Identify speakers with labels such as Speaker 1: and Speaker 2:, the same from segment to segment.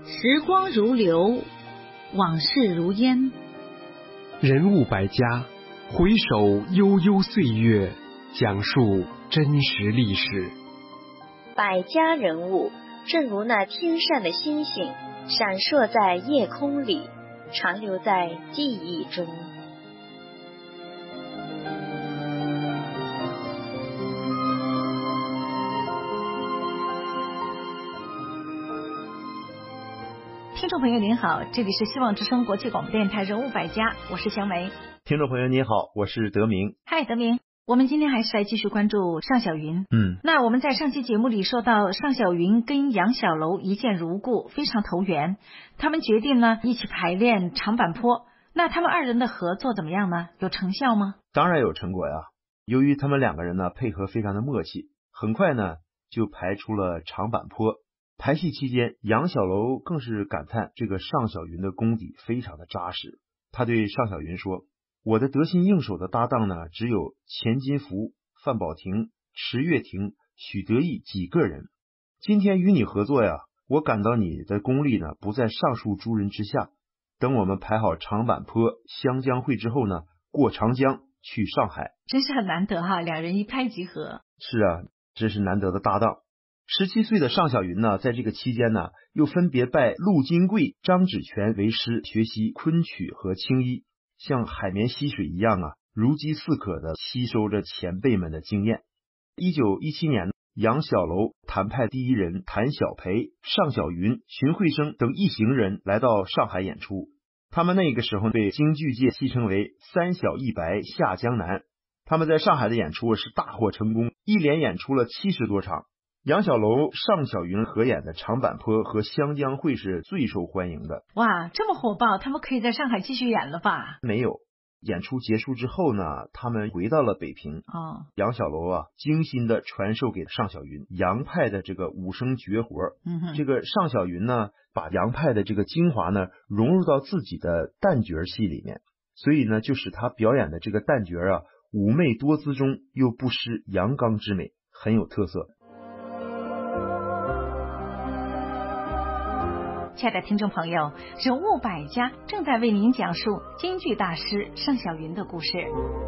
Speaker 1: 时光如流，往事如烟。
Speaker 2: 人物百家，回首悠悠岁月，讲述真实历史。
Speaker 3: 百家人物，正如那天上的星星，闪烁在夜空里，长留在记忆中。
Speaker 4: 听众朋友您好，这里是希望之声国际广播电台人物百家，我是香梅。
Speaker 5: 听众朋友您好，我是德明。
Speaker 4: 嗨，德明，我们今天还是来继续关注尚小云。那我们在上期节目里说到，尚小云跟杨小楼一见如故，非常投缘，他们决定呢一起排练长坂坡。那他们二人的合作怎么样呢？有成效吗？
Speaker 5: 当然有成果呀。由于他们两个人呢配合非常的默契，很快呢就排出了长坂坡。排戏期间，杨小楼更是感叹这个尚小云的功底非常的扎实。他对尚小云说，我的得心应手的搭档呢只有钱金福、范宝霆、池月亭、许得意几个人，今天与你合作呀，我感到你的功力呢不在上述诸人之下。等我们排好长坂坡、湘江会之后呢，过长江去上海。
Speaker 4: 真是很难得哈，两人一拍即合。
Speaker 5: 是啊，这是难得的搭档。17岁的尚小云呢，在这个期间呢，又分别拜陆金贵、张芷泉为师，学习昆曲和青衣，像海绵吸水一样啊，如饥似渴的吸收着前辈们的经验。1917年，杨小楼、谭派第一人谭小培、尚小云、荀慧生等一行人来到上海演出。他们那个时候被京剧界戏称为三小一白下江南。他们在上海的演出是大获成功，一连演出了70多场。杨小楼、尚小云合演的长坂坡和湘江会是最受欢迎的。
Speaker 4: 哇，这么火爆，他们可以在上海继续演了吧？
Speaker 5: 没有，演出结束之后呢，他们回到了北平。杨小楼啊，精心的传授给尚小云杨派的这个武生绝活。这个尚小云呢，把杨派的这个精华呢融入到自己的旦角戏里面，所以呢，就使他表演的这个旦角啊，妩媚多姿中又不失阳刚之美，很有特色。
Speaker 4: 亲爱的听众朋友，人物百家正在为您讲述京剧大师尚小云的故事。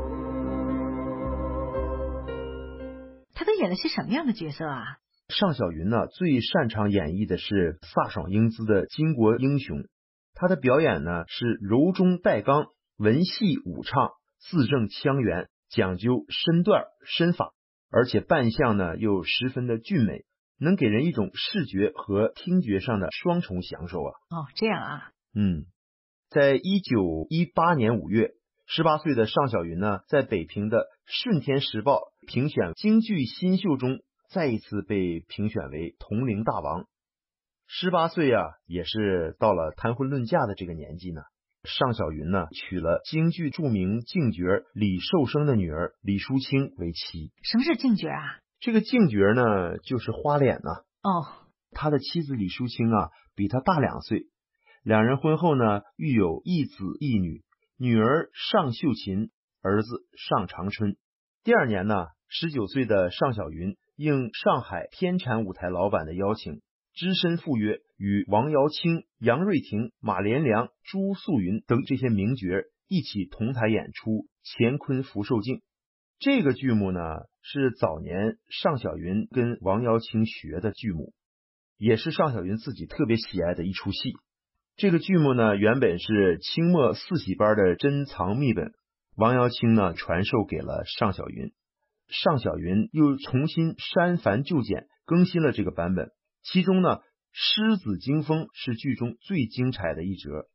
Speaker 4: 他都演了些什么样的角色啊？
Speaker 5: 尚小云呢，最擅长演绎的是飒爽英姿的巾帼英雄。他的表演呢是柔中带刚，文戏武唱，字正腔圆，讲究身段身法，而且扮相呢又十分的俊美，能给人一种视觉和听觉上的双重享受啊！
Speaker 4: 这样啊。
Speaker 5: 在1918年5月，18岁的尚小云呢，在北平的《顺天时报》评选京剧新秀中，再一次被评选为同龄大王。18岁啊，也是到了谈婚论嫁的这个年纪呢。尚小云呢，娶了京剧著名净角李寿生的女儿李淑清为妻。
Speaker 4: 什么是净角啊？
Speaker 5: 这个净角呢，就是花脸啊。他的妻子李淑清啊，比他大2岁。两人婚后呢，育有一子一女，女儿尚秀琴，儿子尚长春。第2年呢，19岁的尚小云应上海天蟾舞台老板的邀请，只身赴约，与王瑶卿、杨瑞婷、马连良、朱素云等这些名角一起同台演出《乾坤福寿镜》。这个剧目呢，是早年尚小云跟王瑶卿学的剧目，也是尚小云自己特别喜爱的一出戏。这个剧目呢，原本是清末4喜班的珍藏秘本，王瑶卿呢传授给了尚小云，尚小云又重新删繁就简，更新了这个版本。其中呢，狮子惊风是剧中最精彩的一折。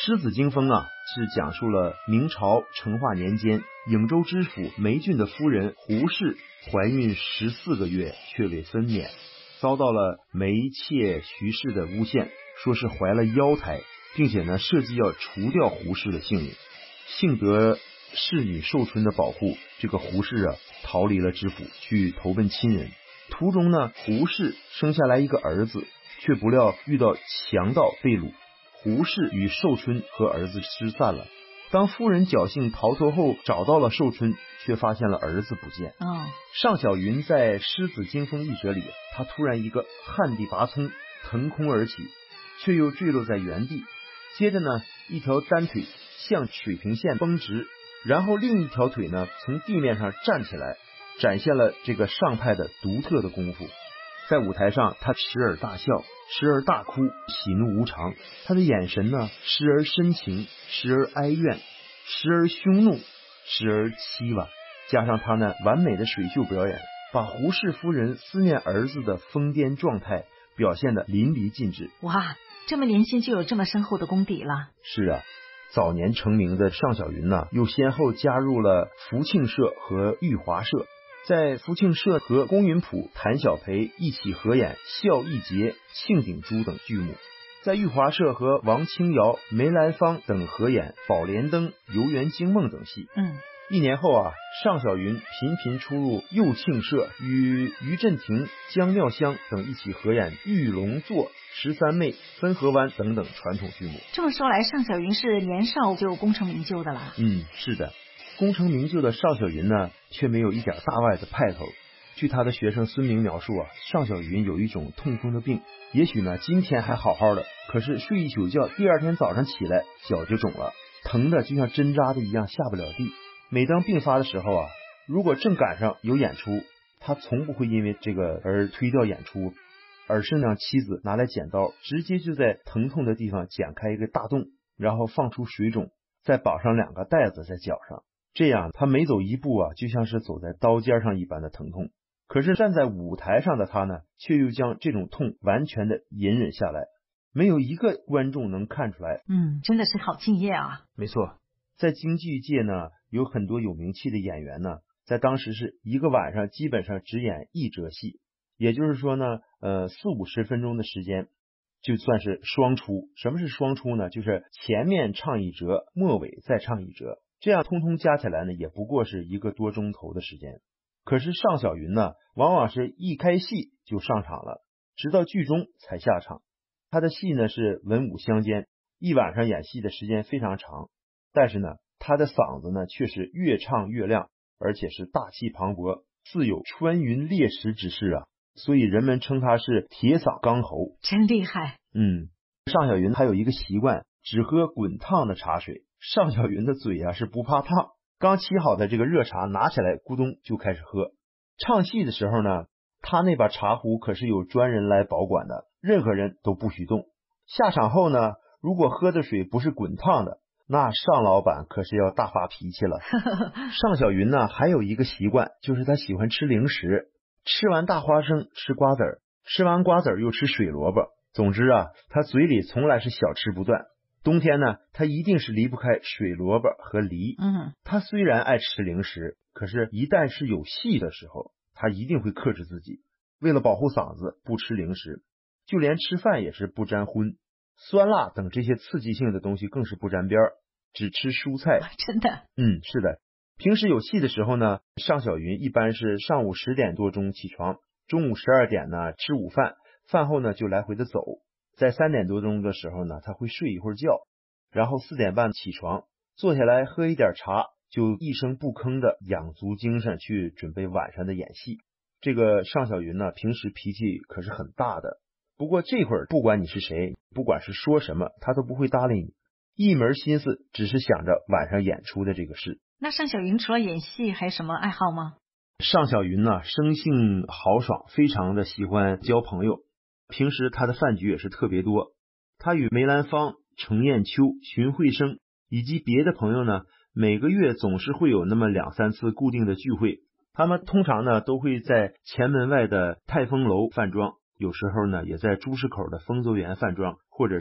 Speaker 5: 狮子惊风啊，是讲述了明朝成化年间颍州知府梅俊的夫人胡氏怀孕14个月却未分娩，遭到了梅妾徐氏的诬陷，说是怀了妖胎，并且呢设计要除掉胡氏的性命。幸得侍女寿春的保护，这个胡氏啊逃离了知府，去投奔亲人。途中呢，胡氏生下来一个儿子，却不料遇到强盗被掳，胡氏与寿春和儿子失散了。当夫人侥幸逃脱后，找到了寿春，却发现了儿子不见。尚小云在《狮子惊风》一折里，他突然一个旱地拔葱，腾空而起，却又坠落在原地。接着呢，一条单腿向水平线绷直，然后另一条腿呢从地面上站起来，展现了这个尚派的独特的功夫。在舞台上，他时而大笑，时而大哭，喜怒无常。他的眼神呢，时而深情，时而哀怨，时而凶怒，时而凄婉。加上他那完美的水袖表演，把胡氏夫人思念儿子的疯癫状态表现得淋漓尽致。
Speaker 4: 哇，这么年轻就有这么深厚的功底了。
Speaker 5: 是啊，早年成名的尚小云呢，又先后加入了福庆社和玉华社。在福庆社和龚云普、谭小培一起合演《孝义节》《庆鼎珠》等剧目，在玉华社和王清瑶、梅兰芳等合演《宝莲灯》《游园惊梦》等戏。一年后啊，尚小云频频出入右庆社，与于振廷、江妙香等一起合演《玉龙座》《13妹》《汾河湾》等等传统剧目。
Speaker 4: 这么说来，尚小云是年少就功成名就的了。
Speaker 5: 是的。功成名就的尚小云呢，却没有一点大外的派头。据他的学生孙明描述啊，尚小云有一种痛风的病，也许呢今天还好好的，可是睡一宿觉，第二天早上起来脚就肿了，疼的就像针扎的一样，下不了地。每当病发的时候啊，如果正赶上有演出，他从不会因为这个而推掉演出，而是让妻子拿来剪刀，直接就在疼痛的地方剪开一个大洞，然后放出水肿，再绑上2个带子在脚上。这样他每走一步啊，就像是走在刀尖上一般的疼痛。可是站在舞台上的他呢，却又将这种痛完全的隐忍下来，没有一个观众能看出来。
Speaker 4: 真的是好敬业啊。
Speaker 5: 没错，在京剧界呢，有很多有名气的演员呢，在当时是一个晚上基本上只演1折戏，也就是说呢，40-50分钟的时间就算是双出。什么是双出呢？就是前面唱1折，末尾再唱1折。这样通通加起来呢，也不过是1个多钟头的时间。可是尚小云呢，往往是一开戏就上场了，直到剧中才下场。他的戏呢是文武相间，一晚上演戏的时间非常长，但是呢，他的嗓子呢却是越唱越亮，而且是大气磅礴，似有穿云裂石之势啊，所以人们称他是铁嗓钢喉。
Speaker 4: 真厉害。
Speaker 5: 尚小云还有一个习惯，只喝滚烫的茶水。尚小云的嘴啊是不怕烫，刚沏好的这个热茶拿起来咕咚就开始喝。唱戏的时候呢，他那把茶壶可是有专人来保管的，任何人都不许动。下场后呢，如果喝的水不是滚烫的，那尚老板可是要大发脾气了。尚小云呢还有一个习惯，就是他喜欢吃零食，吃完大花生吃瓜子儿，吃完瓜子儿又吃水萝卜。总之啊，他嘴里从来是小吃不断。冬天呢，他一定是离不开水萝卜和梨。他虽然爱吃零食，可是一旦是有戏的时候，他一定会克制自己，为了保护嗓子不吃零食，就连吃饭也是不沾荤，酸辣等这些刺激性的东西更是不沾边儿，只吃蔬菜。
Speaker 4: 真的？
Speaker 5: 是的。平时有戏的时候呢，尚小云一般是上午10点多钟起床，中午12点呢吃午饭，饭后呢就来回的走。在3点多钟的时候呢，他会睡一会儿觉，然后4点半起床，坐下来喝一点茶，就一声不吭的养足精神去准备晚上的演戏。这个尚小云呢，平时脾气可是很大的，不过这会儿不管你是谁，不管是说什么，他都不会搭理你，一门心思只是想着晚上演出的这个事。
Speaker 4: 那尚小云除了演戏还有什么爱好吗？
Speaker 5: 尚小云呢，生性豪爽，非常的喜欢交朋友。平时他的饭局也是特别多，他与梅兰芳、程砚秋、荀慧生以及别的朋友呢，每个月总是会有那么2-3次固定的聚会。他们通常呢都会在前门外的泰丰楼饭庄，有时候呢也在朱市口的丰泽园饭庄，或者是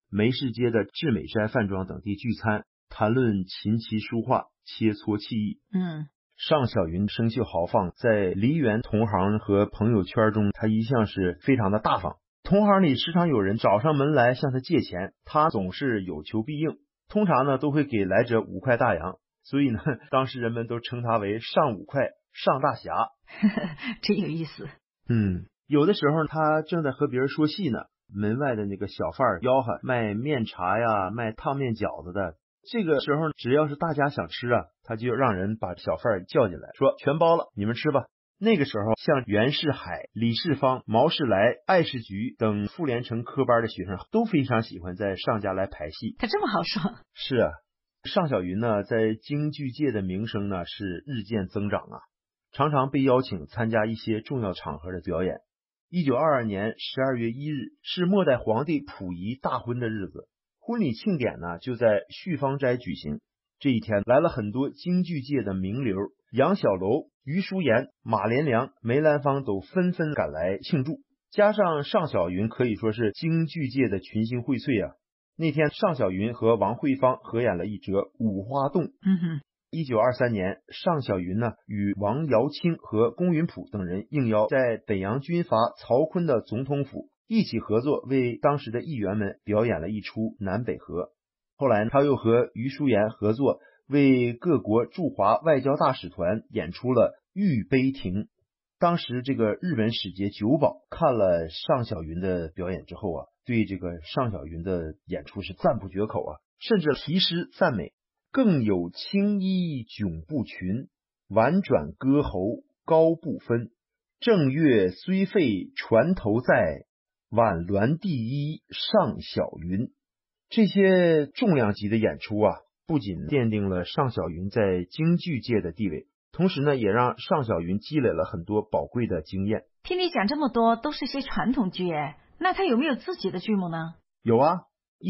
Speaker 5: 梅市街的至美斋饭庄等地聚餐，谈论琴棋书画，切磋技艺。尚小云生性豪放，在梨园同行和朋友圈中，他一向是非常的大方。同行里时常有人找上门来向他借钱，他总是有求必应，通常呢都会给来者5块大洋，所以呢，当时人们都称他为尚5块尚大侠。
Speaker 4: 真有意思。
Speaker 5: 有的时候他正在和别人说戏呢，门外的那个小贩吆喝卖面茶呀，卖烫面饺子的。这个时候只要是大家想吃啊，他就让人把小贩叫进来，说全包了，你们吃吧。那个时候像袁世海、李世芳、毛世来、艾世菊等妇联成科班的学生都非常喜欢在尚家来排戏。
Speaker 4: 他这么豪爽。
Speaker 5: 是啊，尚小云呢在京剧界的名声呢是日渐增长啊，常常被邀请参加一些重要场合的表演。1922年12月1日是末代皇帝溥仪大婚的日子，婚礼庆典呢就在旭芳斋举行。这一天来了很多京剧界的名流，杨小楼、余淑妍、马连良、梅兰芳都纷纷赶来庆祝，加上尚小云可以说是京剧界的群星荟萃啊。那天尚小云和王惠芳合演了一折《五花洞》。1923年，尚小云呢与王瑶卿和龚云普等人应邀在北洋军阀曹锟的总统府一起合作，为当时的议员们表演了一出《南北河》。后来他又和余淑妍合作，为各国驻华外交大使团演出了《玉杯亭》。当时这个日本使节久保看了尚小云的表演之后啊，对这个尚小云的演出是赞不绝口啊，甚至题诗赞美，更有青衣迥不群，婉转歌喉高不分，正月虽废船头在，挽鸾第一尚小云。这些重量级的演出啊，不仅奠定了尚小云在京剧界的地位，同时呢，也让尚小云积累了很多宝贵的经验。
Speaker 4: 听你讲这么多，都是些传统剧那他有没有自己的剧目呢？
Speaker 5: 有啊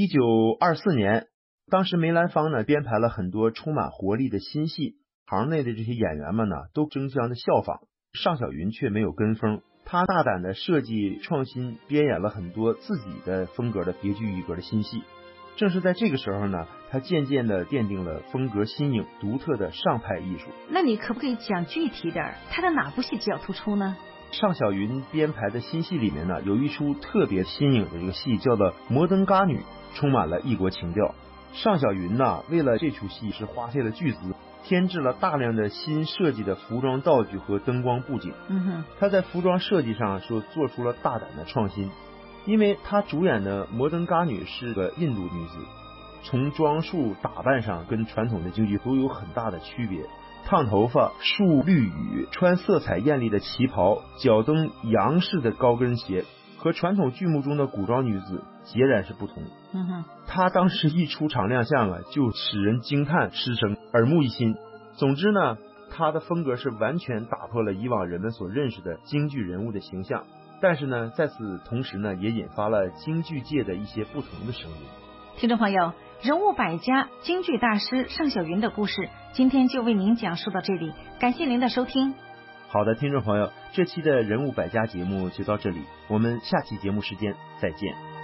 Speaker 5: ，1924年，当时梅兰芳呢编排了很多充满活力的新戏，行内的这些演员们呢都争相的效仿，尚小云却没有跟风。他大胆的设计创新，编演了很多自己的风格的别具一格的新戏。正是在这个时候呢，他渐渐的奠定了风格新颖独特的尚派艺术。
Speaker 4: 那你可不可以讲具体点，他的哪部戏比较突出呢？
Speaker 5: 尚小云编排的新戏里面呢，有一出特别新颖的这个戏叫做《摩登嘎女》，充满了异国情调。尚小云呢，为了这出戏是花费了巨资，添置了大量的新设计的服装道具和灯光布景。他在服装设计上做出了大胆的创新，因为他主演的摩登嘎女是个印度女子，从装束打扮上跟传统的京剧都有很大的区别。烫头发、束绿羽，穿色彩艳丽的旗袍，脚蹬洋式的高跟鞋，和传统剧目中的古装女子截然是不同。她当时一出场亮相啊，就使人惊叹失声，耳目一新。总之呢，她的风格是完全打破了以往人们所认识的京剧人物的形象。但是呢，在此同时呢，也引发了京剧界的一些不同的声音。
Speaker 4: 听众朋友，人物百家京剧大师尚小云的故事，今天就为您讲述到这里，感谢您的收听。
Speaker 5: 好的，听众朋友，这期的人物百家节目就到这里，我们下期节目时间再见。